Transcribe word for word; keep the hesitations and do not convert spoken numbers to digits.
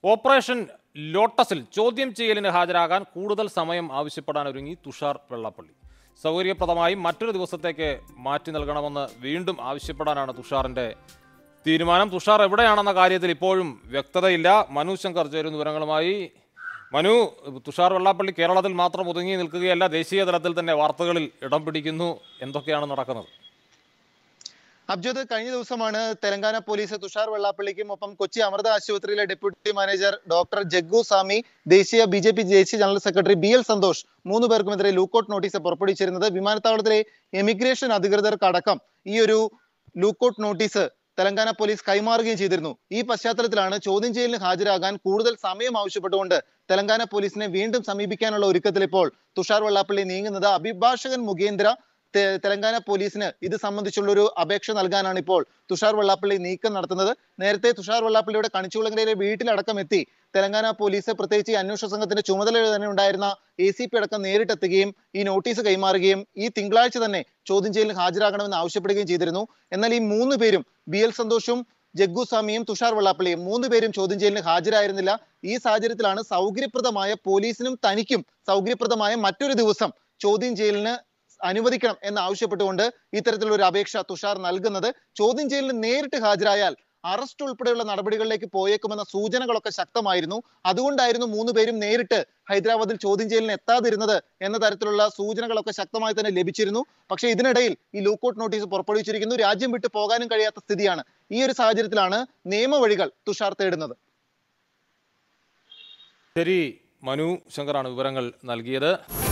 Operation ലോട്ടസിൽ ചോദ്യം ചെയ്യലിന് ഹാജരാകാൻ കൂടുതൽ സമയം ആവശ്യപ്പെടാൻ ഒരുങ്ങി തുഷാർ വെള്ളാപ്പള്ളി. സൗകര്യപ്രദമായി മറ്റൊരു ദിവസത്തേക്ക് മാറ്റി നൽകണമെന്ന് വീണ്ടും ആവശ്യപ്പെടാനാണ് തുഷാറിന്റെ തീരുമാനം. തുഷാർ എവിടെയാണെന്ന കാര്യത്തിൽ ഇപ്പോഴും വ്യക്തതയില്ല. മനു ശങ്കർ ചേരുന്ന വിവരങ്ങളുമായി. മനു, തുഷാർ വെള്ളാപ്പള്ളി കേരളത്തിൽ മാത്രം ഒതുങ്ങി നിൽക്കുകയല്ല, ദേശീയ തലത്തിൽ തന്നെ വാർത്തകളിൽ ഇടം പിടിക്കുന്നു. എന്തൊക്കെയാണ് നടക്കുന്നത്? അബ്ജദ്, കഴിഞ്ഞ ദിവസമാണ് തെലങ്കാന പോലീസ് തുഷാർ വെള്ളാപ്പള്ളിക്കും ഒപ്പം കൊച്ചി അമൃത ആശുപത്രിയിലെ deputy manager doctor Jaggu Swami, ദേശീയ ബി ജെ പി ദേശീയ general secretary B L Santhosh മൂന്ന് പേർക്കുമെതിരെ ലൂക്കൌട്ട് നോട്ടീസ് പുറപ്പെടുവിച്ചിരുന്നത്. വിമാനത്താവളത്തിലെ എമിഗ്രേഷൻ അധികൃതർക്കടക്കം ഈ ഒരു ലൂക്കൌട്ട് നോട്ടീസ് തെലങ്കാന പോലീസ് കൈമാറുകയും ചെയ്തിരുന്നു. ഈ പശ്ചാത്തലത്തിലാണ് ചോദ്യം ചെയ്യലിന് ഹാജരാകാൻ കൂടുതൽ സമയം ആവശ്യപ്പെട്ടുകൊണ്ട് തെലങ്കാന പോലീസിനെ വീണ്ടും സമീപിക്കാനുള്ള ഒരുക്കത്തിൽ ഇപ്പോൾ തുഷാർ വെള്ളാപ്പള്ളി നീങ്ങുന്നത്. അഭിഭാഷകൻ മുഖേന്ദ്ര തെലങ്കാന പോലീസിന് ഇത് സംബന്ധിച്ചുള്ള ഒരു അപേക്ഷ നൽകാനാണ് ഇപ്പോൾ തുഷാർ വെള്ളാപ്പള്ളി നീക്കം നടത്തുന്നത്. നേരത്തെ തുഷാർ വെള്ളാപ്പള്ളിയുടെ കണിച്ചുകുളങ്ങരയിലെ വീട്ടിലടക്കം എത്തി തെലങ്കാന പോലീസ്, പ്രത്യേകിച്ച് ഈ അന്വേഷണ സംഘത്തിന്റെ ചുമതല തന്നെ ഉണ്ടായിരുന്ന എ സി പി അടക്കം നേരിട്ടെത്തുകയും ഈ നോട്ടീസ് കൈമാറുകയും ഈ തിങ്കളാഴ്ച തന്നെ ചോദ്യം ചെയ്യലിന് ഹാജരാകണമെന്ന് ആവശ്യപ്പെടുകയും ചെയ്തിരുന്നു. എന്നാൽ ഈ മൂന്ന് പേരും, ബി എൽ സന്തോഷും ജഗ്ഗു സ്വാമിയും തുഷാർ വെള്ളാപ്പള്ളിയും മൂന്ന് പേരും ചോദ്യം ചെയ്യലിന് ഹാജരായിരുന്നില്ല. ഈ സാഹചര്യത്തിലാണ് സൗകര്യപ്രദമായ പോലീസിനും തനിക്കും സൗകര്യപ്രദമായ മറ്റൊരു ദിവസം ചോദ്യം ചെയ്യലിന് അനുവദിക്കണം എന്ന് ആവശ്യപ്പെട്ടുകൊണ്ട് ഇത്തരത്തിലുള്ള ഒരു അപേക്ഷ തുഷാർ നൽകുന്നത്. ചോദ്യം ചെയ്യലിന് നേരിട്ട് ഹാജരായാൽ അറസ്റ്റ് ഉൾപ്പെടെയുള്ള നടപടികളിലേക്ക് പോയേക്കുമെന്ന സൂചനകളൊക്കെ ശക്തമായിരുന്നു. അതുകൊണ്ടായിരുന്നു മൂന്ന് പേരും നേരിട്ട് ഹൈദരാബാദിൽ ചോദ്യം ചെയ്യലിന് എത്താതിരുന്നത് എന്ന തരത്തിലുള്ള സൂചനകളൊക്കെ ശക്തമായി തന്നെ ലഭിച്ചിരുന്നു. പക്ഷേ ഇതിനിടയിൽ ഈ ലൂക്കൌട്ട് നോട്ടീസ് പുറപ്പെടുവിച്ചിരിക്കുന്നു. രാജ്യം വിട്ടു പോകാനും കഴിയാത്ത സ്ഥിതിയാണ്. ഈ ഒരു സാഹചര്യത്തിലാണ് നിയമവഴികൾ തുഷാർ തേടുന്നത്. ശരി, മനു ശങ്കറാണ് വിവരങ്ങൾ നൽകിയത്.